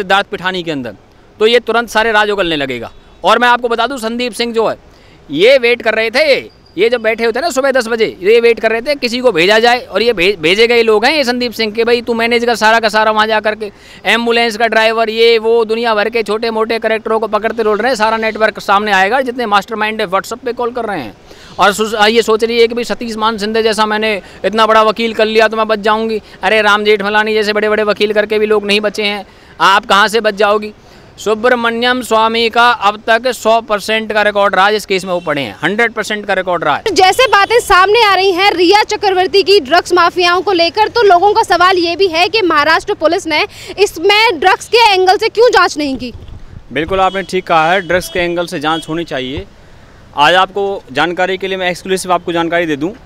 सिद्धार्थ पिठानी के अंदर, तो ये तुरंत सारे राज उगलने लगेगा। और मैं आपको बता दूं, संदीप सिंह जो है ये वेट कर रहे थे, ये जब बैठे होते हैं ना सुबह 10 बजे, ये वेट कर रहे थे किसी को भेजा जाए, और ये भेजे गए लोग हैं ये संदीप सिंह के, भाई तू मैनेज कर सारा का सारा वहाँ जा करके। एम्बुलेंस का ड्राइवर, ये वो दुनिया भर के छोटे मोटे करेक्टरों को पकड़ते रोल रहे हैं, सारा नेटवर्क सामने आएगा, जितने मास्टरमाइंड है व्हाट्सएप पे कॉल कर रहे हैं। और ये सोच रही है कि भाई सतीश मान सिंधे जैसा मैंने इतना बड़ा वकील कर लिया तो मैं बच जाऊँगी। अरे राम जेठमलानी जैसे बड़े बड़े वकील करके भी लोग नहीं बचे हैं, आप कहाँ से बच जाओगी। सुब्रमण्यम स्वामी का अब तक 100% का रिकॉर्ड रहा, इस केस में वो पड़े हैं, 100% का रिकॉर्ड रहा है। जैसे बातें सामने आ रही हैं रिया चक्रवर्ती की ड्रग्स माफियाओं को लेकर, तो लोगों का सवाल ये भी है कि महाराष्ट्र पुलिस ने इसमें ड्रग्स के एंगल से क्यों जांच नहीं की। बिल्कुल आपने ठीक कहा है, ड्रग्स के एंगल से जांच होनी चाहिए। आज आपको जानकारी के लिए मैं एक्सक्लूसिव आपको जानकारी दे दूँ,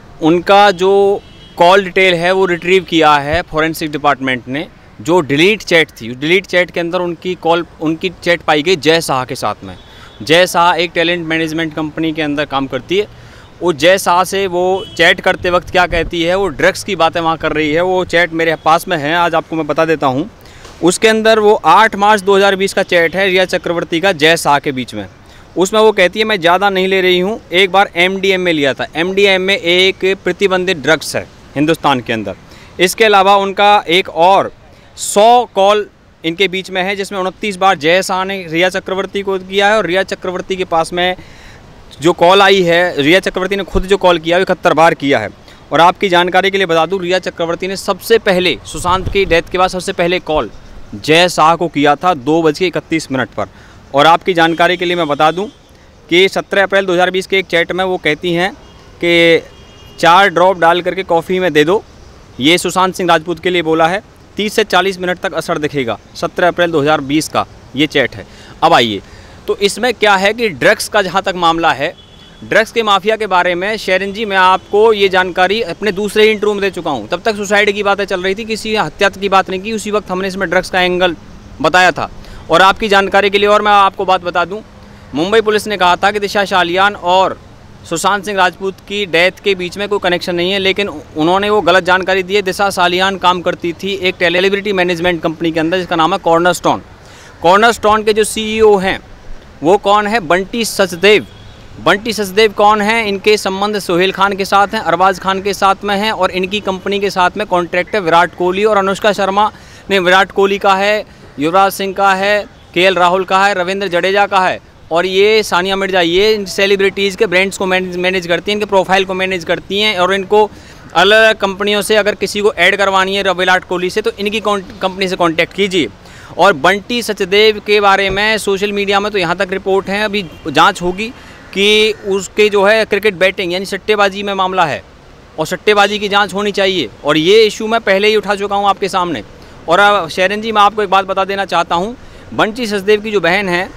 उनका जो कॉल डिटेल है वो रिट्रीव किया है फॉरेंसिक डिपार्टमेंट ने। जो डिलीट चैट थी, उस डिलीट चैट के अंदर उनकी चैट पाई गई जय शाह के साथ में। जय शाह एक टैलेंट मैनेजमेंट कंपनी के अंदर काम करती है। वो जय शाह से वो चैट करते वक्त क्या कहती है, वो ड्रग्स की बातें वहाँ कर रही है। वो चैट मेरे पास में है, आज आपको मैं बता देता हूँ। उसके अंदर वो 8 मार्च 2020 का चैट है रिया चक्रवर्ती का जय शाह के बीच में। उसमें वो कहती है मैं ज़्यादा नहीं ले रही हूँ, एक बार MDMA लिया था। MDMA एक प्रतिबंधित ड्रग्स है हिंदुस्तान के अंदर। इसके अलावा उनका एक और 100 कॉल इनके बीच में है, जिसमें 29 बार जय शाह ने रिया चक्रवर्ती को किया है। और रिया चक्रवर्ती के पास में जो कॉल आई है, रिया चक्रवर्ती ने खुद जो कॉल किया है 71 बार किया है। और आपकी जानकारी के लिए बता दूं, रिया चक्रवर्ती ने सबसे पहले सुशांत की डेथ के बाद सबसे पहले कॉल जय शाह को किया था 2:31 पर। और आपकी जानकारी के लिए मैं बता दूँ कि 17 अप्रैल 2020 के एक चैट में वो कहती हैं कि 4 ड्रॉप डाल करके कॉफ़ी में दे दो। ये सुशांत सिंह राजपूत के लिए बोला है। 30 से 40 मिनट तक असर दिखेगा। 17 अप्रैल 2020 का ये चैट है। अब आइए, तो इसमें क्या है कि ड्रग्स का जहाँ तक मामला है, ड्रग्स के माफिया के बारे में शेरन जी मैं आपको ये जानकारी अपने दूसरे ही इंटरव्यू में दे चुका हूँ। तब तक सुसाइड की बातें चल रही थी, किसी हत्या की बात नहीं की। उसी वक्त हमने इसमें ड्रग्स का एंगल बताया था। और आपकी जानकारी के लिए और मैं आपको बात बता दूँ, मुंबई पुलिस ने कहा था कि दिशा सालियान और सुशांत सिंह राजपूत की डेथ के बीच में कोई कनेक्शन नहीं है, लेकिन उन्होंने वो गलत जानकारी दी है। दिशा सालियान काम करती थी एक सेलिब्रिटी मैनेजमेंट कंपनी के अंदर, जिसका नाम है कॉर्नरस्टोन। कॉर्नरस्टोन के जो CEO हैं वो कौन है? बंटी सचदेव। बंटी सचदेव कौन है? इनके संबंध सोहेल खान के साथ हैं, अरबाज खान के साथ में हैं, और इनकी कंपनी के साथ में कॉन्ट्रैक्ट है विराट कोहली और अनुष्का शर्मा ने विराट कोहली का है, युवराज सिंह का है, KL राहुल का है, रविंद्र जडेजा का है, और ये सानिया मिर्जा। ये सेलिब्रिटीज़ के ब्रांड्स को मैनेज करती हैं, इनके प्रोफाइल को मैनेज करती हैं। और इनको अलग अलग कंपनियों से अगर किसी को ऐड करवानी है विराट कोहली से, तो इनकी कंपनी से कांटेक्ट कीजिए। और बंटी सचदेव के बारे में सोशल मीडिया में तो यहाँ तक रिपोर्ट है, अभी जांच होगी कि उसके जो है क्रिकेट बैटिंग यानी सट्टेबाजी में मामला है, और सट्टेबाजी की जाँच होनी चाहिए। और ये इशू मैं पहले ही उठा चुका हूँ आपके सामने। और शेरन जी मैं आपको एक बात बता देना चाहता हूँ, बंटी सचदेव की जो बहन है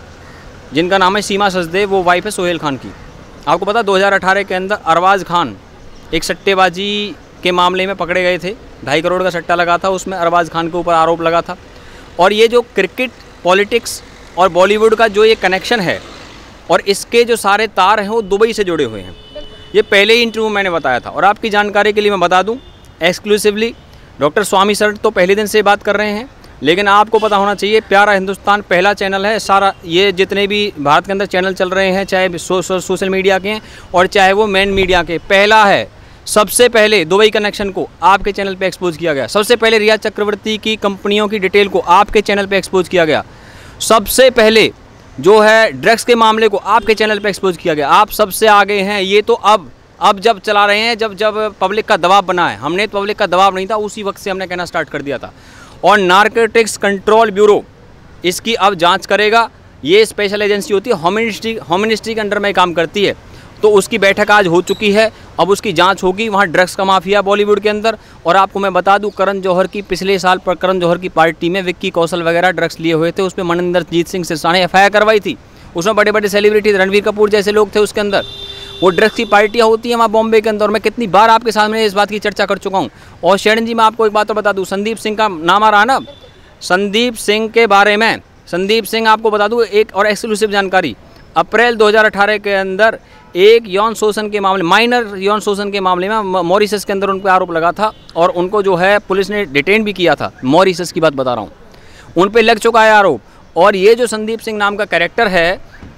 जिनका नाम है सीमा सचदेव, वो वाइफ है सोहेल खान की। आपको पता 2018 के अंदर अरबाज खान एक सट्टेबाजी के मामले में पकड़े गए थे। 2.5 करोड़ का सट्टा लगा था, उसमें अरबाज खान के ऊपर आरोप लगा था। और ये जो क्रिकेट, पॉलिटिक्स और बॉलीवुड का जो ये कनेक्शन है और इसके जो सारे तार हैं वो दुबई से जुड़े हुए हैं। ये पहले ही इंटरव्यू मैंने बताया था। और आपकी जानकारी के लिए मैं बता दूँ एक्सक्लूसिवली, डॉक्टर स्वामी सर तो पहले दिन से बात कर रहे हैं, लेकिन आपको पता होना चाहिए प्यारा हिंदुस्तान पहला चैनल है। सारा ये जितने भी भारत के अंदर चैनल चल रहे हैं, चाहे सोशल मीडिया के हैं और चाहे वो मेन मीडिया के, पहला है। सबसे पहले दुबई कनेक्शन को आपके चैनल पे एक्सपोज किया गया। सबसे पहले रिया चक्रवर्ती की कंपनियों की डिटेल को आपके चैनल पे एक्सपोज किया गया। सबसे पहले जो है ड्रग्स के मामले को आपके चैनल पे एक्सपोज किया गया। आप सबसे आगे हैं। ये तो अब जब चला रहे हैं, जब पब्लिक का दबाव बना है। हमने पब्लिक का दबाव नहीं था, उसी वक्त से हमने कहना स्टार्ट कर दिया था। और नारकोटिक्स कंट्रोल ब्यूरो इसकी अब जांच करेगा। ये स्पेशल एजेंसी होती है, होमिनिस्ट्री के अंडर में काम करती है। तो उसकी बैठक आज हो चुकी है, अब उसकी जांच होगी। वहाँ ड्रग्स का माफिया बॉलीवुड के अंदर। और आपको मैं बता दूं, करण जौहर की पिछले साल पर करण जौहर की पार्टी में विक्की कौशल वगैरह ड्रग्स लिए हुए थे। उस पर मनिंदरजीत सिंह सिरसा ने FIR करवाई थी। उसमें बड़े बड़े सेलिब्रिटी, रणवीर कपूर जैसे लोग थे उसके अंदर। वो ड्रग्स की पार्टियाँ होती हैं वहाँ बॉम्बे के अंदर। और मैं कितनी बार आपके सामने इस बात की चर्चा कर चुका हूँ। और शेरन जी मैं आपको एक बात तो बता दूँ, संदीप सिंह का नाम आ रहा है ना, संदीप सिंह के बारे में, संदीप सिंह आपको बता दूँ एक और एक्सक्लूसिव जानकारी। अप्रैल 2018 के अंदर एक यौन शोषण के मामले, माइनर यौन शोषण के मामले में मॉरिशस के अंदर उन पर आरोप लगा था। और उनको जो है पुलिस ने डिटेन भी किया था। मॉरिशस की बात बता रहा हूँ। उन पे लग चुका है आरोप। और ये जो संदीप सिंह नाम का कैरेक्टर है,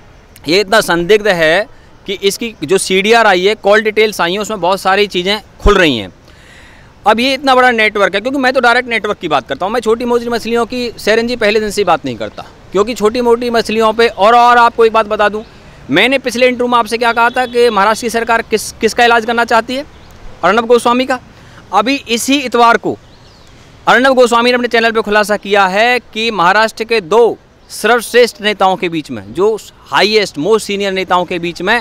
ये इतना संदिग्ध है कि इसकी जो CDR आई है, कॉल डिटेल्स आई हैं, उसमें बहुत सारी चीज़ें खुल रही हैं। अब ये इतना बड़ा नेटवर्क है, क्योंकि मैं तो डायरेक्ट नेटवर्क की बात करता हूँ, मैं छोटी मोटी मछलियों की सेरन जी पहले दिन से बात नहीं करता, क्योंकि छोटी मोटी मछलियों पे। और आपको एक बात बता दूँ, मैंने पिछले इंटरव्यू में आपसे क्या कहा था कि महाराष्ट्र की सरकार किसका इलाज करना चाहती है? अर्नब गोस्वामी का। अभी इसी इतवार को अर्नब गोस्वामी ने अपने चैनल पर खुलासा किया है कि महाराष्ट्र के 2 सर्वश्रेष्ठ नेताओं के बीच में, जो हाईएस्ट मोस्ट सीनियर नेताओं के बीच में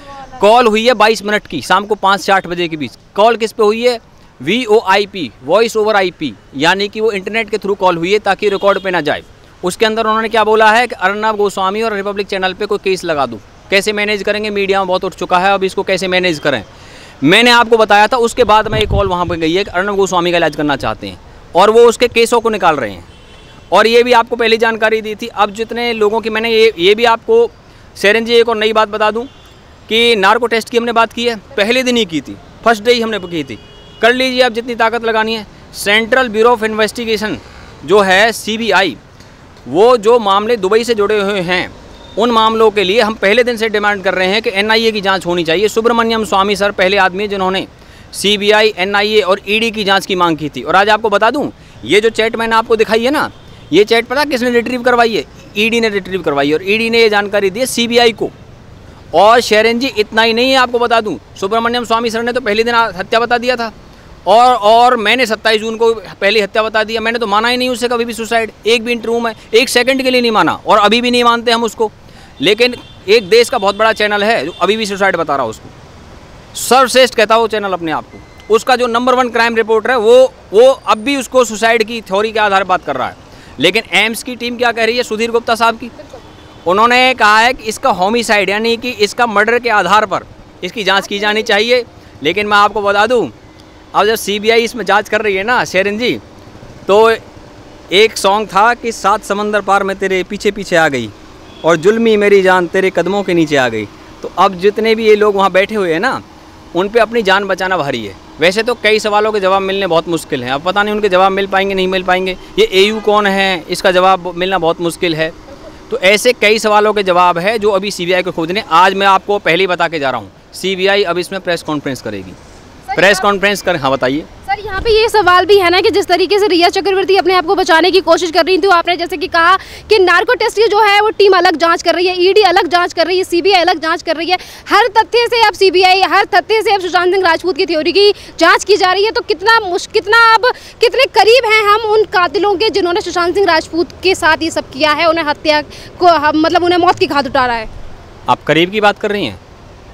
कॉल हुई है 22 मिनट की, शाम को 5 से 8 बजे के बीच। कॉल किस पे हुई है? VoIP, वॉइस ओवर IP, यानी कि वो इंटरनेट के थ्रू कॉल हुई है ताकि रिकॉर्ड पे ना जाए। उसके अंदर उन्होंने क्या बोला है कि अर्नब गोस्वामी और रिपब्लिक चैनल पे कोई केस लगा दूँ। कैसे मैनेज करेंगे? मीडिया में बहुत उठ चुका है, अब इसको कैसे मैनेज करें। मैंने आपको बताया था, उसके बाद में एक कॉल वहाँ पर गई है कि अर्नब गोस्वामी का इलाज करना चाहते हैं और वो उसके केसों को निकाल रहे हैं। और ये भी आपको पहले जानकारी दी थी। अब जितने लोगों की मैंने ये भी आपको सेरन जी एक और नई बात बता दूं कि नार्को टेस्ट की हमने बात की है, पहले दिन ही की थी, फर्स्ट डे ही हमने की थी। कर लीजिए आप जितनी ताकत लगानी है। सेंट्रल ब्यूरो ऑफ इन्वेस्टिगेशन जो है CBI, वो जो मामले दुबई से जुड़े हुए हैं, उन मामलों के लिए हम पहले दिन से डिमांड कर रहे हैं कि NIA की जाँच होनी चाहिए। सुब्रमण्यम स्वामी सर पहले आदमी है जिन्होंने CBI, NIA और ED की जाँच की मांग की थी। और आज आपको बता दूँ, ये जो चैट मैंने आपको दिखाई है ना, ये चैट पता किसने रिट्रीव करवाई है? ED ने रिट्रीव करवाई है। और ED ने ये जानकारी दी है CBI को। और शेरन जी इतना ही नहीं है, आपको बता दूं, सुब्रमण्यम स्वामी सर ने तो पहले दिन हत्या बता दिया था, और मैंने 27 जून को पहली हत्या बता दिया। मैंने तो माना ही नहीं उससे कभी भी सुसाइड, एक भी इंटरव्यू में 1 सेकंड के लिए नहीं माना, और अभी भी नहीं मानते हम उसको। लेकिन एक देश का बहुत बड़ा चैनल है जो अभी भी सुसाइड बता रहा है उसको, सर्वश्रेष्ठ कहता है वो चैनल अपने आप को। उसका जो नंबर 1 क्राइम रिपोर्टर है वो अब भी उसको सुसाइड की थ्योरी के आधार पर बात कर रहा है। लेकिन एम्स की टीम क्या कह रही है? सुधीर गुप्ता साहब की, उन्होंने कहा है कि इसका होमिसाइड, यानी कि इसका मर्डर के आधार पर इसकी जांच की जानी चाहिए। लेकिन मैं आपको बता दूं, अब जब CBI इसमें जांच कर रही है ना शेरन जी, तो एक सॉन्ग था कि 7 समंदर पार में तेरे पीछे पीछे आ गई और जुल्मी मेरी जान तेरे कदमों के नीचे आ गई। तो अब जितने भी ये लोग वहाँ बैठे हुए हैं ना, उन पे अपनी जान बचाना भारी है। वैसे तो कई सवालों के जवाब मिलने बहुत मुश्किल हैं, अब पता नहीं उनके जवाब मिल पाएंगे नहीं मिल पाएंगे। ये AU कौन है, इसका जवाब मिलना बहुत मुश्किल है। तो ऐसे कई सवालों के जवाब है जो अभी CBI को खोजने। आज मैं आपको पहले ही बता के जा रहा हूँ, CBI अब इसमें प्रेस कॉन्फ्रेंस करेगी। प्रेस कॉन्फ्रेंस कर, हाँ बताइए सर। यहाँ पे ये सवाल भी है ना कि जिस तरीके से रिया चक्रवर्ती अपने आप को बचाने की कोशिश कर रही थी, आपने जैसे कि कहा कि नार्को टेस्ट की जो है वो टीम अलग जांच कर रही है, ED अलग जांच कर रही है, CBI अलग जांच कर रही है। हर तथ्य से अब CBI, हर तथ्य से अब सुशांत सिंह राजपूत की थ्योरी की जांच की जा रही है। तो कितने करीब हैं हम उन कातिलों के जिन्होंने सुशांत सिंह राजपूत के साथ ये सब किया है, उन्हें हत्या को, मतलब उन्हें मौत की घात उतारा है? आप करीब की बात कर रही हैं।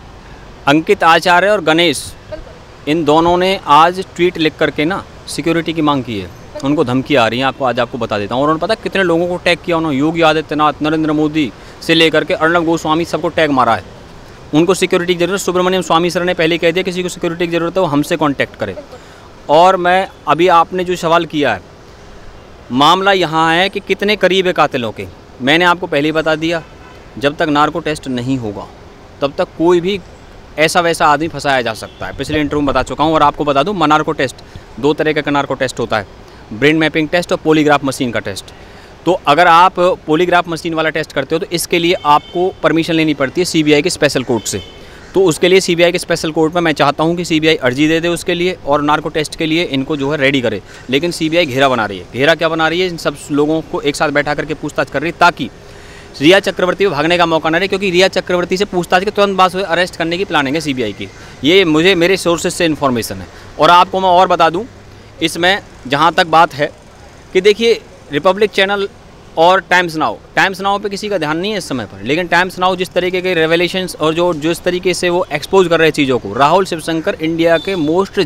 अंकित आचार्य और गणेश, इन दोनों ने आज ट्वीट लिख करके ना सिक्योरिटी की मांग की है, उनको धमकी आ रही है। आपको बता देता हूँ। और उन्होंने पता कितने लोगों को टैग किया उन्होंने, योगी आदित्यनाथ, नरेंद्र मोदी से लेकर के अर्नब गोस्वामी, सबको टैग मारा है। उनको सिक्योरिटी की जरूरत, सुब्रमण्यम स्वामी सर ने पहले कह दिया किसी को सिक्योरिटी की ज़रूरत है वो हमसे कॉन्टैक्ट करे। और मैं अभी आपने जो सवाल किया है, मामला यहाँ है कि कितने करीब है कातिलों के। मैंने आपको पहले ही बता दिया, जब तक नार्को टेस्ट नहीं होगा तब तक कोई भी ऐसा वैसा आदमी फंसाया जा सकता है। पिछले इंटरव्यू में बता चुका हूँ। और आपको बता दूँ, नार्को टेस्ट 2 तरह का नार्को टेस्ट होता है, ब्रेन मैपिंग टेस्ट और पॉलीग्राफ मशीन का टेस्ट। तो अगर आप पॉलीग्राफ मशीन वाला टेस्ट करते हो तो इसके लिए आपको परमिशन लेनी पड़ती है CBI के स्पेशल कोर्ट से। तो उसके लिए CBI के स्पेशल कोर्ट में मैं चाहता हूँ कि CBI अर्जी दे दे उसके लिए, और नार्को टेस्ट के लिए इनको जो है रेडी करे। लेकिन CBI घेरा बना रही है। घेरा क्या बना रही है? इन सब लोगों को एक साथ बैठा करके पूछताछ कर रही है, ताकि रिया चक्रवर्ती को भागने का मौका न रहे। क्योंकि रिया चक्रवर्ती से पूछताछ के तुरंत बाद अरेस्ट करने की प्लानिंग है CBI की। ये मेरे सोर्सेज से इन्फॉर्मेशन है। और आपको मैं और बता दूँ, इसमें जहाँ तक बात है कि देखिए, रिपब्लिक चैनल और टाइम्स नाउ पे किसी का ध्यान नहीं है इस समय पर। लेकिन टाइम्स नाउ जिस तरीके के रेवलेशंस और जो जिस तरीके से वो एक्सपोज कर रहे हैं चीज़ों को, राहुल शिवशंकर इंडिया के मोस्ट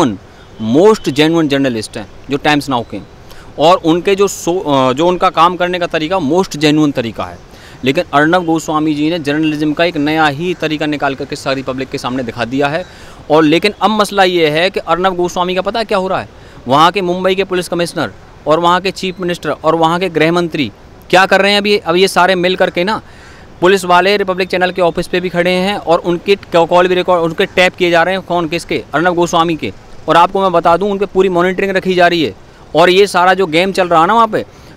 जेन्युइन जर्नलिस्ट हैं जो टाइम्स नाउ के, और उनके जो उनका काम करने का तरीका मोस्ट जेन्युइन तरीका है। लेकिन अर्नब गोस्वामी जी ने जर्नलिज्म का एक नया ही तरीका निकाल करके सारी पब्लिक के सामने दिखा दिया है। और लेकिन अब मसला ये है कि अर्नब गोस्वामी का पता क्या हो रहा है, वहाँ के मुंबई के पुलिस कमिश्नर और वहाँ के चीफ मिनिस्टर और वहाँ के गृह मंत्री क्या कर रहे हैं अब ये सारे मिल करके ना, पुलिस वाले रिपब्लिक चैनल के ऑफिस पे भी खड़े हैं और उनके कॉल भी रिकॉर्ड, उनके टैप किए जा रहे हैं। कौन? किसके? अर्नब गोस्वामी के। और आपको मैं बता दूं, उन पर पूरी मॉनिटरिंग रखी जा रही है। और ये सारा जो गेम चल रहा है ना वहाँ पे,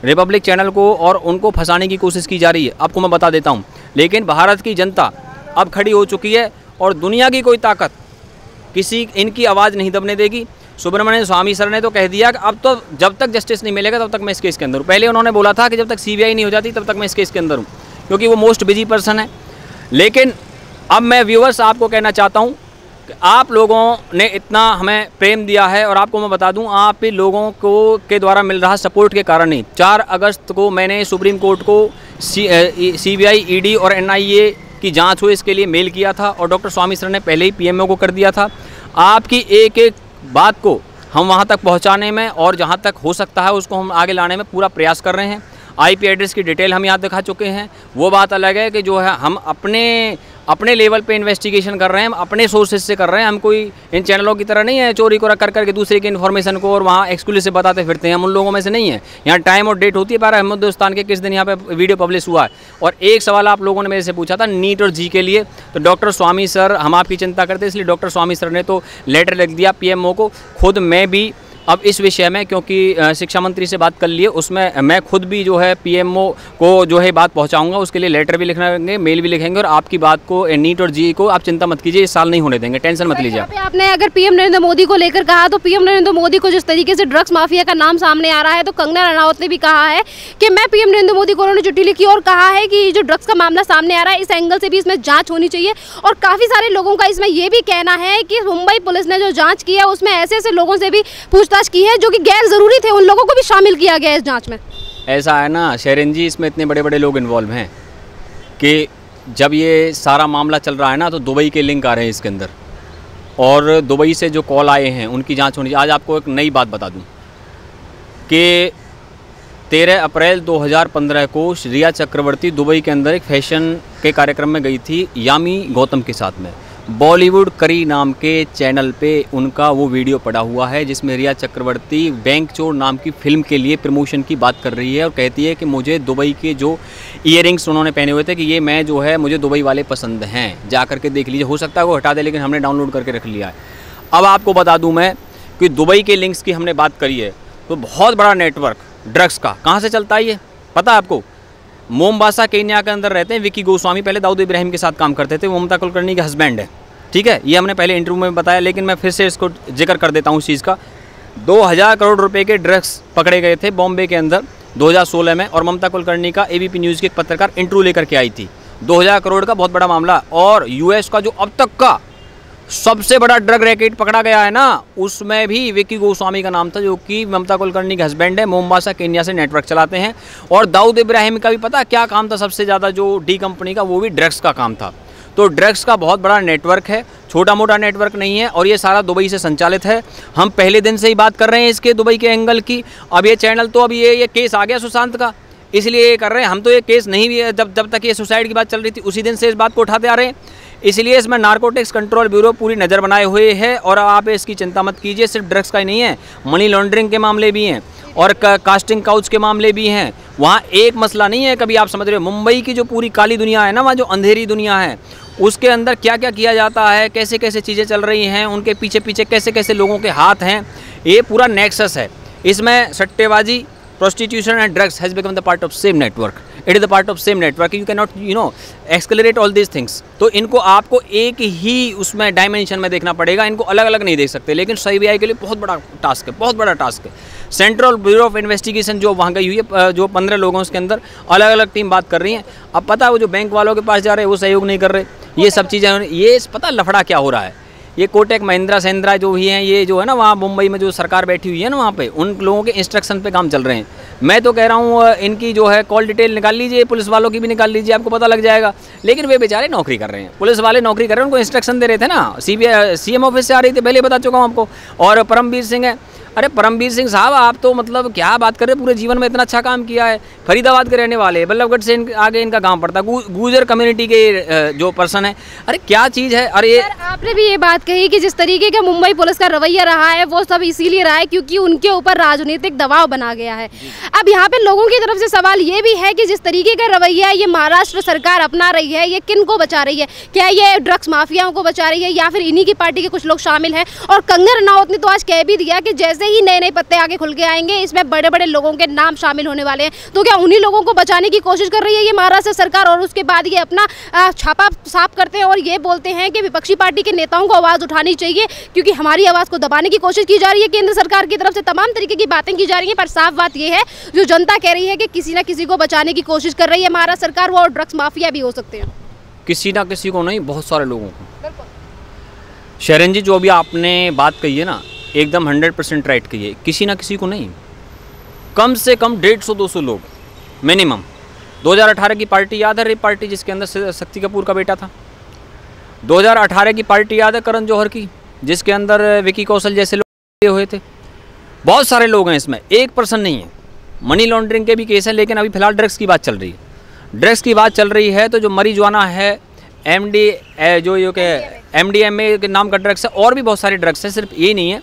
रिपब्लिक चैनल को और उनको फंसाने की कोशिश की जा रही है, आपको मैं बता देता हूँ। लेकिन भारत की जनता अब खड़ी हो चुकी है और दुनिया की कोई ताकत इनकी आवाज़ नहीं दबने देगी। सुब्रमण्यम स्वामी सर ने तो कह दिया कि अब तो जब तक जस्टिस नहीं मिलेगा तब तक मैं इस केस के अंदर हूँ। पहले उन्होंने बोला था कि जब तक CBI नहीं हो जाती तब तक मैं इस केस के अंदर हूँ, क्योंकि वो मोस्ट बिजी पर्सन है। लेकिन अब मैं व्यूअर्स आपको कहना चाहता हूँ कि आप लोगों ने इतना हमें प्रेम दिया है, और आपको मैं बता दूं, आप लोगों को के द्वारा मिल रहा सपोर्ट के कारण ही 4 अगस्त को मैंने सुप्रीम कोर्ट को CBI, ED और NIA की जांच हो इसके लिए मेल किया था, और डॉक्टर स्वामी सर ने पहले ही PMO को कर दिया था। आपकी एक एक बात को हम वहां तक पहुंचाने में और जहां तक हो सकता है उसको हम आगे लाने में पूरा प्रयास कर रहे हैं। IP एड्रेस की डिटेल हम यहाँ दिखा चुके हैं। वो बात अलग है कि जो है हम अपने लेवल पे इन्वेस्टिगेशन कर रहे हैं, हम अपने सोर्सेज से कर रहे हैं। हम कोई इन चैनलों की तरह नहीं है चोरी को कर करके दूसरे की इन्फॉर्मेशन को और वहाँ एक्सक्लूसिव बताते फिरते हैं। हम उन लोगों में से नहीं है। यहाँ टाइम और डेट होती है 12 हिंदुस्तान के किस दिन यहाँ पे वीडियो पब्लिश हुआ है। और एक सवाल आप लोगों ने मेरे से पूछा था नीट और जी के लिए, तो डॉक्टर स्वामी सर हम आपकी चिंता करते हैं, इसलिए डॉक्टर स्वामी सर ने तो लेटर लिख दिया PMO को। खुद मैं भी अब इस विषय में, क्योंकि शिक्षा मंत्री से बात कर लिए, उसमें मैं खुद भी जो है PMO को जो है बात पहुंचाऊंगा। उसके लिए लेटर भी लिखेंगे, मेल भी लिखेंगे, और आपकी बात को नीट और जी को आप चिंता मत कीजिए, इस साल नहीं होने देंगे, टेंशन मत लीजिए। आपने अगर PM नरेंद्र मोदी को लेकर कहा, तो PM नरेंद्र मोदी को जिस तरीके से ड्रग्स माफिया का नाम सामने आ रहा है, तो कंगना रनौत ने भी कहा है कि मैं PM नरेंद्र मोदी को उन्होंने चिट्ठी लिखी और कहा है कि जो ड्रग्स का मामला सामने आ रहा है इस एंगल से भी इसमें जाँच होनी चाहिए। और काफ़ी सारे लोगों का इसमें यह भी कहना है कि मुंबई पुलिस ने जो जाँच की है उसमें ऐसे ऐसे लोगों से भी पूछताछ की है जो कि गैर जरूरी थे, उन लोगों को भी शामिल किया गया इस जांच में। ऐसा है ना शेरन जी, इसमें इतने बड़े बड़े लोग इन्वॉल्व हैं कि जब ये सारा मामला चल रहा है ना, तो दुबई के लिंक आ रहे हैं इसके अंदर, और दुबई से जो कॉल आए हैं उनकी जांच होनी चाहिए। आज आपको एक नई बात बता दूं कि 13 अप्रैल 2015 को रिया चक्रवर्ती दुबई के अंदर एक फैशन के कार्यक्रम में गई थी यामी गौतम के साथ में। बॉलीवुड करी नाम के चैनल पे उनका वो वीडियो पड़ा हुआ है जिसमें रिया चक्रवर्ती बैंक चोर नाम की फिल्म के लिए प्रमोशन की बात कर रही है और कहती है कि मुझे दुबई के जो ईयरिंग्स उन्होंने पहने हुए थे कि ये मैं जो है मुझे दुबई वाले पसंद हैं, जा करके देख लीजिए। हो सकता है वो हटा दे, लेकिन हमने डाउनलोड करके रख लिया है। अब आपको बता दूँ मैं कि दुबई के लिंक्स की हमने बात करी है, तो बहुत बड़ा नेटवर्क ड्रग्स का कहाँ से चलता है ये पता है आपको? मोम्बासा केन्या के अंदर रहते हैं विक्की गोस्वामी, पहले दाऊद इब्राहिम के साथ काम करते थे, वो ममता कुलकर्णी के हस्बैंड है, ठीक है। ये हमने पहले इंटरव्यू में बताया, लेकिन मैं फिर से इसको जिक्र कर देता हूँ इस चीज़ का। 2000 करोड़ रुपए के ड्रग्स पकड़े गए थे बॉम्बे के अंदर 2016 में, और ममता कुलकर्णी का ABP न्यूज़ के एक पत्रकार इंटरव्यू लेकर के आई थी। 2000 करोड़ का बहुत बड़ा मामला। और US का जो अब तक का सबसे बड़ा ड्रग रैकेट पकड़ा गया है ना, उसमें भी विक्की गोस्वामी का नाम था, जो कि ममता कुलकर्णी के हस्बैंड है, मोम्बासा केन्या से नेटवर्क चलाते हैं। और दाऊद इब्राहिम का भी पता क्या काम था सबसे ज़्यादा, जो डी कंपनी का, वो भी ड्रग्स का काम था। तो ड्रग्स का बहुत बड़ा नेटवर्क है, छोटा मोटा नेटवर्क नहीं है, और ये सारा दुबई से संचालित है। हम पहले दिन से ही बात कर रहे हैं इसके दुबई के एंगल की। अब ये चैनल तो अब ये केस आ गया सुशांत का, इसलिए ये कर रहे हैं। हम तो ये केस नहीं भी जब तक ये सुसाइड की बात चल रही थी उसी दिन से इस बात को उठाते आ रहे हैं, इसलिए इसमें नारकोटिक्स कंट्रोल ब्यूरो पूरी नज़र बनाए हुए है। और आप इसकी चिंता मत कीजिए, सिर्फ ड्रग्स का ही नहीं है, मनी लॉन्ड्रिंग के मामले भी हैं और कास्टिंग काउच के मामले भी हैं। वहाँ एक मसला नहीं है, कभी आप समझ रहे हो मुंबई की जो पूरी काली दुनिया है ना, वहाँ जो अंधेरी दुनिया है, उसके अंदर क्या क्या किया जाता है, कैसे कैसे चीज़ें चल रही हैं, उनके पीछे पीछे कैसे कैसे लोगों के हाथ हैं, ये पूरा नेक्सस है। इसमें सट्टेबाजी, prostitution and drugs has become the part of same network. It is the part of same network. You cannot, accelerate all these things. तो इनको आपको एक ही उसमें डायमेंशन में देखना पड़ेगा, इनको अलग अलग नहीं देख सकते। लेकिन CBI के लिए बहुत बड़ा टास्क है, बहुत बड़ा टास्क है। सेंट्रल ब्यूरो ऑफ इन्वेस्टिगेशन जो वहाँ गई हुई है, जो 15 लोगों उसके अंदर अलग अलग टीम बात कर रही है। अब पता है वो जो बैंक वालों के पास जा रहे हैं वो सहयोग नहीं कर रहे, ये सब चीज़ें, ये पता लफड़ा क्या हो रहा है। ये कोटक महिंद्रा सेंद्रा जो भी हैं, ये जो है ना वहाँ मुंबई में जो सरकार बैठी हुई है ना, वहाँ पे उन लोगों के इंस्ट्रक्शन पे काम चल रहे हैं। मैं तो कह रहा हूँ इनकी जो है कॉल डिटेल निकाल लीजिए, पुलिस वालों की भी निकाल लीजिए, आपको पता लग जाएगा। लेकिन वे बेचारे नौकरी कर रहे हैं, पुलिस वाले नौकरी कर रहे हैं, उनको इंस्ट्रक्शन दे रहे थे ना, CM ऑफिस से आ रही थी, पहले बता चुका हूँ आपको। और परमवीर सिंह है, अरे परमवीर सिंह साहब आप तो मतलब क्या बात कर रहे हैं, पूरे जीवन में इतना अच्छा काम किया है, फरीदाबाद के रहने वाले, बल्लभगढ़ से आगे इनका गांव पड़ता है, गुजर कम्युनिटी के जो पर्सन है। अरे क्या चीज़ है। अरे आपने भी ये बात कही कि जिस तरीके का मुंबई पुलिस का रवैया रहा है वो सब इसीलिए रहा है क्योंकि उनके ऊपर राजनीतिक दबाव बना गया है। अब यहाँ पे लोगों की तरफ से सवाल ये भी है कि जिस तरीके का रवैया ये महाराष्ट्र सरकार अपना रही है, ये किन को बचा रही है? क्या ये ड्रग्स माफियाओं को बचा रही है या फिर इन्हीं की पार्टी के कुछ लोग शामिल हैं? और कंगना रनौत ने तो आज कह भी दिया कि जैसे ऐसे ही नए नए पत्ते आगे खुल के आएंगे, इसमें बड़े बड़े लोगों के नाम शामिल होने वाले हैं। तो क्या उन्हीं लोगों को बचाने की कोशिश कर रही है ये महाराष्ट्र सरकार, और उसके बाद ये अपना छापा साफ करते हैं और ये बोलते हैं कि विपक्षी पार्टी के नेताओं को आवाज़ उठानी चाहिए क्योंकि हमारी आवाज़ को दबाने की कोशिश की जा रही है केंद्र सरकार की तरफ से, तमाम तरीके की बातें की जा रही हैं। पर साफ बात यह है, जो जनता कह रही है कि किसी ना किसी को बचाने की कोशिश कर रही है महाराष्ट्र सरकार, वो ड्रग्स माफिया भी हो सकते हैं। किसी ना किसी को नहीं, बहुत सारे लोगों को। शरण जी, जो अभी आपने बात कही है ना, एकदम 100% राइट कही है। किसी ना किसी को नहीं, कम से कम 150-200 लोग मिनिमम। 2018 की पार्टी याद है, रेप पार्टी, जिसके अंदर शक्ति कपूर का बेटा था। 2018 की पार्टी याद है करण जौहर की, जिसके अंदर विकी कौशल जैसे लोग हुए थे। बहुत सारे लोग हैं इसमें, एक पर्सन नहीं है। मनी लॉन्ड्रिंग के भी केस है, लेकिन अभी फिलहाल ड्रग्स की बात चल रही है। ड्रग्स की बात चल रही है तो जो marijuana है, MDMA के नाम का ड्रग्स है, और भी बहुत सारे ड्रग्स हैं, सिर्फ ये नहीं है।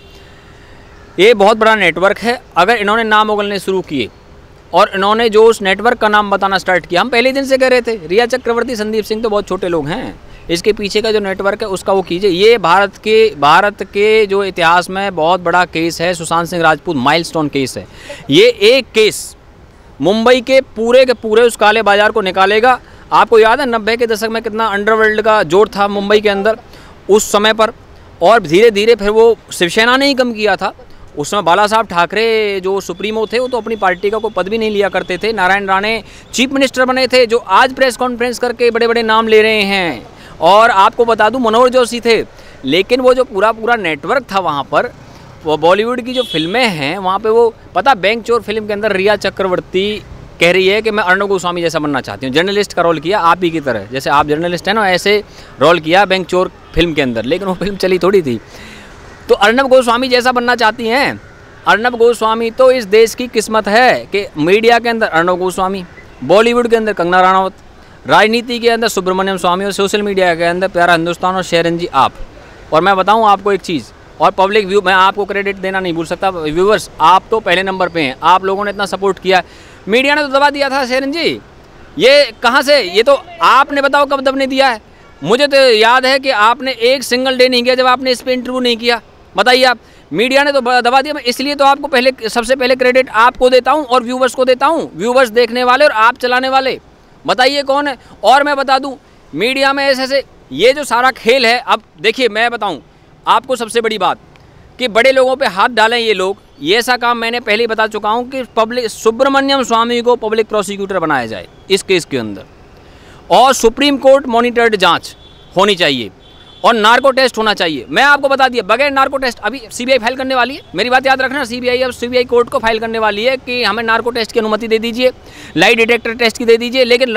ये बहुत बड़ा नेटवर्क है। अगर इन्होंने नाम उगलने शुरू किए और इन्होंने जो उस नेटवर्क का नाम बताना स्टार्ट किया, हम पहले दिन से कह रहे थे, रिया चक्रवर्ती, संदीप सिंह तो बहुत छोटे लोग हैं। इसके पीछे का जो नेटवर्क है उसका वो कीजिए। ये भारत के जो इतिहास में बहुत बड़ा केस है, सुशांत सिंह राजपूत माइलस्टोन केस है। ये एक केस मुंबई के पूरे उस काले बाजार को निकालेगा। आपको याद है 90 के दशक में कितना अंडरवर्ल्ड का जोर था मुंबई के अंदर उस समय पर, और धीरे धीरे फिर वो शिवसेना ने ही कम किया था। उस समय बाला साहब ठाकरे जो सुप्रीमो थे, वो तो अपनी पार्टी का कोई पद भी नहीं लिया करते थे। नारायण राणे चीफ मिनिस्टर बने थे, जो आज प्रेस कॉन्फ्रेंस करके बड़े बड़े नाम ले रहे हैं। और आपको बता दूं, मनोहर जोशी थे। लेकिन वो जो पूरा नेटवर्क था वहाँ पर, वो बॉलीवुड की जो फिल्में हैं वहाँ पे, वो पता, बैंक चोर फिल्म के अंदर रिया चक्रवर्ती कह रही है कि मैं अर्णव गोस्वामी जैसा बनना चाहती हूँ। जर्नलिस्ट का रोल किया आप ही की तरह, जैसे आप जर्नलिस्ट हैं ना, ऐसे रोल किया बैंक चोर फिल्म के अंदर। लेकिन वो फिल्म चली थोड़ी थी। तो अर्णव गोस्वामी जैसा बनना चाहती हैं। अर्णव गोस्वामी तो इस देश की किस्मत है कि मीडिया के अंदर अर्णव गोस्वामी, बॉलीवुड के अंदर कंगना रनावत, राजनीति के अंदर सुब्रमण्यम स्वामी, और सोशल मीडिया के अंदर प्यारा हिंदुस्तान और शरण जी आप। और मैं बताऊं आपको एक चीज़, और पब्लिक व्यू, मैं आपको क्रेडिट देना नहीं भूल सकता। व्यूवर्स, आप तो पहले नंबर पे हैं। आप लोगों ने इतना सपोर्ट किया, मीडिया ने तो दबा दिया था शरण जी। ये कहाँ से, ये तो आपने बताओ कब दबने दिया है। मुझे तो याद है कि आपने एक सिंगल डे नहीं किया जब आपने इस पर इंटरव्यू नहीं किया। बताइए आप, मीडिया ने तो दबा दिया। मैं इसलिए तो आपको सबसे पहले क्रेडिट आपको देता हूँ और व्यूवर्स को देता हूँ। व्यूवर्स देखने वाले और आप चलाने वाले, बताइए कौन है। और मैं बता दूं, मीडिया में ऐसे ये जो सारा खेल है, अब देखिए मैं बताऊं आपको सबसे बड़ी बात कि बड़े लोगों पे हाथ डालें ये लोग। ये ऐसा काम मैंने पहले ही बता चुका हूं कि सुब्रमण्यम स्वामी को पब्लिक प्रोसिक्यूटर बनाया जाए इस केस के अंदर, और सुप्रीम कोर्ट मॉनिटर्ड जांच होनी चाहिए, और नार्को टेस्ट होना चाहिए। मैं आपको बता दिया, बगैर नार्को टेस्ट अभी सीबीआई फाइल करने वाली है। मेरी बात याद रखना, सीबीआई कोर्ट को फाइल करने वाली है कि हमें नार्को टेस्ट की अनुमति दे दीजिए, लाई डिटेक्टर टेस्ट की दे दीजिए। लेकिन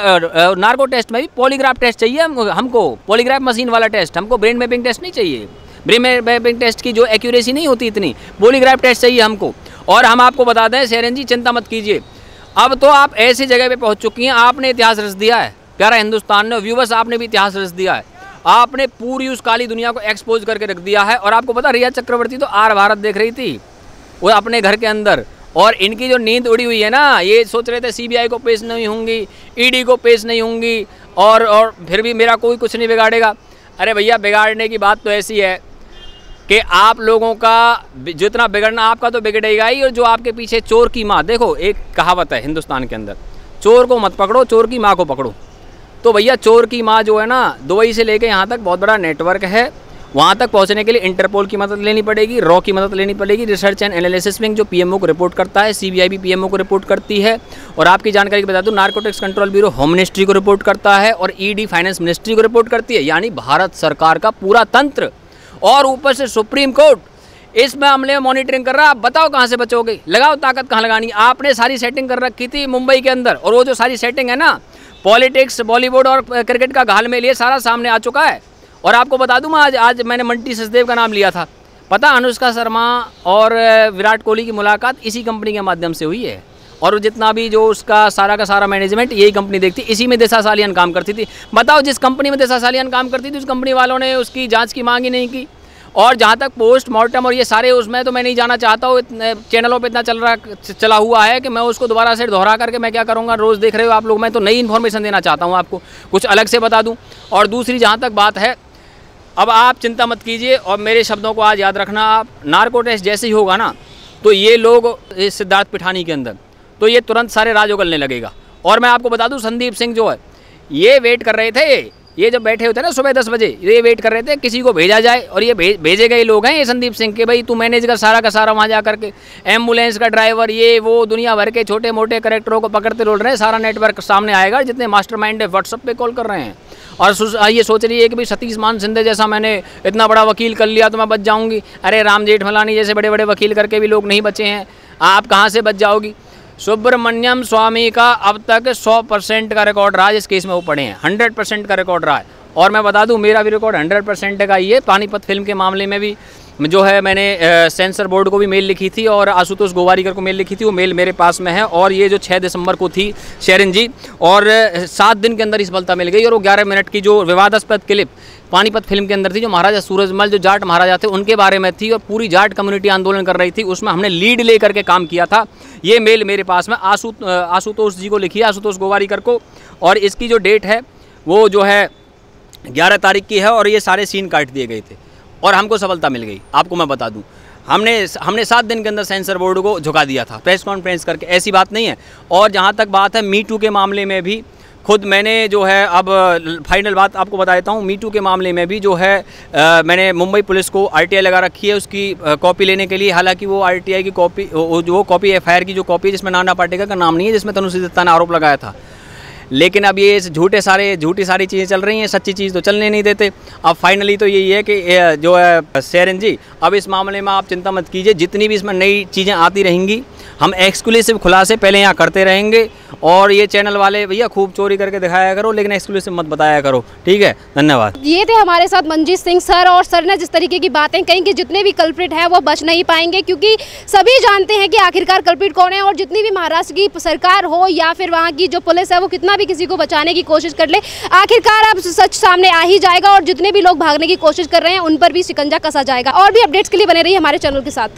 नार्को टेस्ट में भी पॉलीग्राफ टेस्ट चाहिए हमको, पॉलीग्राफ मशीन वाला टेस्ट। हमको ब्रेन मैपिंग टेस्ट नहीं चाहिए। ब्रेन मैपिंग टेस्ट की जो एक्यूरेसी नहीं होती इतनी, पॉलीग्राफ टेस्ट चाहिए हमको। और हम आपको बता दें शरण जी, चिंता मत कीजिए, अब तो आप ऐसी जगह पे पहुंच चुकी हैं, आपने इतिहास रच दिया है प्यारा हिंदुस्तान ने। व्यूवर्स, आपने भी इतिहास रच दिया है। आपने पूरी उस काली दुनिया को एक्सपोज करके रख दिया है। और आपको पता, रिया चक्रवर्ती तो आर भारत देख रही थी वो अपने घर के अंदर, और इनकी जो नींद उड़ी हुई है ना, ये सोच रहे थे सीबीआई को पेश नहीं होंगी, ईडी को पेश नहीं होंगी, और फिर भी मेरा कोई कुछ नहीं बिगाड़ेगा। अरे भैया, बिगाड़ने की बात तो ऐसी है कि आप लोगों का जितना बिगड़ना, आपका तो बिगड़ेगा ही। और जो आपके पीछे चोर की माँ, देखो एक कहावत है हिंदुस्तान के अंदर, चोर को मत पकड़ो, चोर की माँ को पकड़ो। तो भैया चोर की माँ जो है ना, दुबई से लेके यहाँ तक बहुत बड़ा नेटवर्क है। वहाँ तक पहुँचने के लिए इंटरपोल की मदद लेनी पड़ेगी, रॉ की मदद लेनी पड़ेगी, रिसर्च एंड एनालिसिस विंग जो पीएमओ को रिपोर्ट करता है, सीबीआई भी पीएमओ को रिपोर्ट करती है। और आपकी जानकारी बता दूं, narcotics control bureau home ministry को रिपोर्ट करता है, और ईडी फाइनेंस मिनिस्ट्री को रिपोर्ट करती है। यानी भारत सरकार का पूरा तंत्र, और ऊपर से सुप्रीम कोर्ट इस मामले में मॉनिटरिंग कर रहा है। आप बताओ कहाँ से बचोगे, लगाओ ताकत कहाँ लगानी। आपने सारी सेटिंग कर रखी थी मुंबई के अंदर, और वो जो सारी सेटिंग है ना, पॉलिटिक्स, बॉलीवुड और क्रिकेट का घाल में लिए सारा सामने आ चुका है। और आपको बता दूं, आज मैंने मंटी सचदेव का नाम लिया था। पता, अनुष्का शर्मा और विराट कोहली की मुलाकात इसी कंपनी के माध्यम से हुई है। और जितना भी जो उसका सारा का सारा मैनेजमेंट यही कंपनी देखती, इसी में दिशा सालियान काम करती थी। बताओ, जिस कंपनी में दिशा सालियान काम करती थी उस कंपनी वालों ने उसकी जांच की मांग ही नहीं की। और जहाँ तक पोस्टमार्टम और ये सारे, उसमें तो मैं नहीं जाना चाहता हूँ। चैनलों पे इतना चला हुआ है कि मैं उसको दोबारा से दोहरा करके मैं क्या करूँगा, रोज़ देख रहे हो आप लोग। मैं तो नई इन्फॉर्मेशन देना चाहता हूँ आपको, कुछ अलग से बता दूँ। और दूसरी जहाँ तक बात है अब आप चिंता मत कीजिए और मेरे शब्दों को आज याद रखना आप, नार्को टेस्ट जैसे ही होगा ना तो ये लोग इस सिद्धार्थ पिठानी के अंदर तो ये तुरंत सारे राज उगलने लगेगा। और मैं आपको बता दूं संदीप सिंह जो है ये वेट कर रहे थे, ये जब बैठे होते ना सुबह 10 बजे ये वेट कर रहे थे किसी को भेजा जाए, और ये भेजे गए लोग हैं ये संदीप सिंह के, भाई तू मैनेज कर सारा का सारा वहाँ जा करके, एम्बुलेंस का ड्राइवर ये वो दुनिया भर के छोटे मोटे करेक्टरों को पकड़ते रोल रहे हैं, सारा नेटवर्क सामने आएगा जितने मास्टरमाइंड है व्हाट्सएप पे कॉल कर रहे हैं। और ये सोच रही है कि भाई सतीश मान सिंधे जैसा मैंने इतना बड़ा वकील कर लिया तो मैं बच जाऊंगी। अरे राम जेठमलानी जैसे बड़े बड़े वकील करके भी लोग नहीं बचे हैं, आप कहाँ से बच जाओगी। सुब्रमण्यम स्वामी का अब तक 100% का रिकॉर्ड रहा जिस केस में वो पड़े हैं, 100% का रिकॉर्ड रहा है। और मैं बता दूं मेरा भी रिकॉर्ड 100% का ही है। पानीपत फिल्म के मामले में भी जो है मैंने सेंसर बोर्ड को भी मेल लिखी थी और आशुतोष गोवारीकर को मेल लिखी थी, वो मेल मेरे पास में है। और ये जो 6 दिसंबर को थी शेरन जी, और 7 दिन के अंदर सफलता मिल गई। और वो 11 मिनट की जो विवादास्पद क्लिप पानीपत फिल्म के अंदर थी, जो महाराजा सूरजमल जो जाट महाराजा थे उनके बारे में थी और पूरी जाट कम्युनिटी आंदोलन कर रही थी, उसमें हमने लीड ले करके काम किया था। ये मेल मेरे पास में आशुतोष जी को लिखी है, आशुतोष गोवारीकर को, और इसकी जो डेट है वो जो है 11 तारीख की है। और ये सारे सीन काट दिए गए थे और हमको सफलता मिल गई। आपको मैं बता दूं हमने 7 दिन के अंदर सेंसर बोर्ड को झुका दिया था प्रेस कॉन्फ्रेंस करके, ऐसी बात नहीं है। और जहां तक बात है मी टू के मामले में भी खुद मैंने जो है अब फाइनल बात आपको बता देता हूँ। मी टू के मामले में भी जो है मैंने मुंबई पुलिस को RTI लगा रखी है उसकी कॉपी लेने के लिए। हालांकि वो RTI की कॉपी जो कॉपी FIR की जो कॉपी है जिसमें नाना पाटेकर का नाम नहीं है, जिसमें तनुश्री दत्ता ने आरोप लगाया था। लेकिन अब ये झूठी सारी चीज़ें चल रही हैं, सच्ची चीज़ तो चलने नहीं देते। अब फाइनली तो यही है कि जो है शेरन जी, अब इस मामले में आप चिंता मत कीजिए, जितनी भी इसमें नई चीज़ें आती रहेंगी हम एक्सक्लूसिव खुलासे पहले यहाँ करते रहेंगे। और ये चैनल वाले भैया खूब चोरी करके दिखाया करो लेकिन एक्सक्लूसिव मत बताया करो, ठीक है। धन्यवाद। ये थे हमारे साथ मंजीत सिंह सर, और सर ने जिस तरीके की बातें कही कि जितने भी कल्प्रिट हैं वो बच नहीं पाएंगे, क्योंकि सभी जानते हैं कि आखिरकार कल्प्रिट कौन है। और जितनी भी महाराष्ट्र की सरकार हो या फिर वहाँ की जो पुलिस है वो कितना भी किसी को बचाने की कोशिश कर ले, आखिरकार अब सच सामने आ ही जाएगा। और जितने भी लोग भागने की कोशिश कर रहे हैं उन पर भी शिकंजा कसा जाएगा। और भी अपडेट्स के लिए बने रहिए हमारे चैनल के साथ।